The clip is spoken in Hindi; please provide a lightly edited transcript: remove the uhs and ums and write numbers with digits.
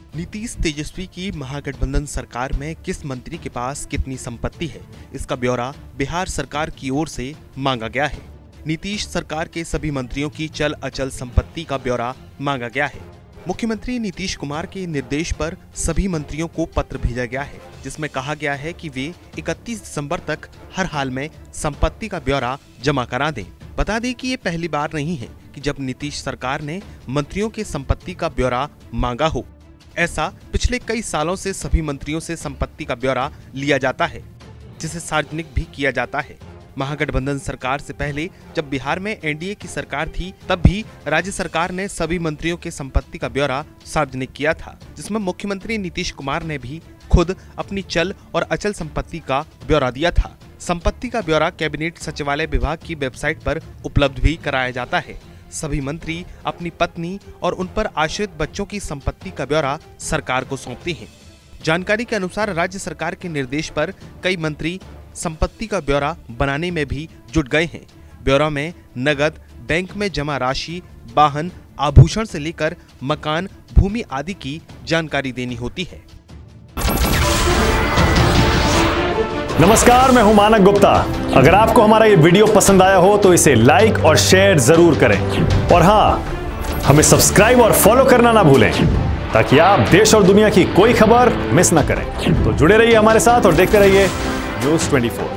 नीतीश तेजस्वी की महागठबंधन सरकार में किस मंत्री के पास कितनी संपत्ति है, इसका ब्यौरा बिहार सरकार की ओर से मांगा गया है। नीतीश सरकार के सभी मंत्रियों की चल अचल संपत्ति का ब्यौरा मांगा गया है। मुख्यमंत्री नीतीश कुमार के निर्देश पर सभी मंत्रियों को पत्र भेजा गया है, जिसमें कहा गया है कि वे 31 दिसंबर तक हर हाल में संपत्ति का ब्यौरा जमा करा दें। बता दें कि ये पहली बार नहीं है कि जब नीतीश सरकार ने मंत्रियों के संपत्ति का ब्यौरा मांगा हो। ऐसा पिछले कई सालों से सभी मंत्रियों से संपत्ति का ब्यौरा लिया जाता है, जिसे सार्वजनिक भी किया जाता है। महागठबंधन सरकार से पहले जब बिहार में एनडीए की सरकार थी, तब भी राज्य सरकार ने सभी मंत्रियों के संपत्ति का ब्यौरा सार्वजनिक किया था, जिसमें मुख्यमंत्री नीतीश कुमार ने भी खुद अपनी चल और अचल संपत्ति का ब्यौरा दिया था। संपत्ति का ब्यौरा कैबिनेट सचिवालय विभाग की वेबसाइट पर उपलब्ध भी कराया जाता है। सभी मंत्री अपनी पत्नी और उन पर आश्रित बच्चों की संपत्ति का ब्यौरा सरकार को सौंपते हैं। जानकारी के अनुसार राज्य सरकार के निर्देश पर कई मंत्री संपत्ति का ब्यौरा बनाने में भी जुट गए हैं। ब्यौरा में नगद, बैंक में जमा राशि, वाहन, आभूषण से लेकर मकान, भूमि आदि की जानकारी देनी होती है। नमस्कार, मैं हूं मानक गुप्ता। अगर आपको हमारा ये वीडियो पसंद आया हो तो इसे लाइक और शेयर जरूर करें, और हाँ, हमें सब्सक्राइब और फॉलो करना ना भूलें, ताकि आप देश और दुनिया की कोई खबर मिस ना करें। तो जुड़े रहिए हमारे साथ और देखते रहिए न्यूज़ 24।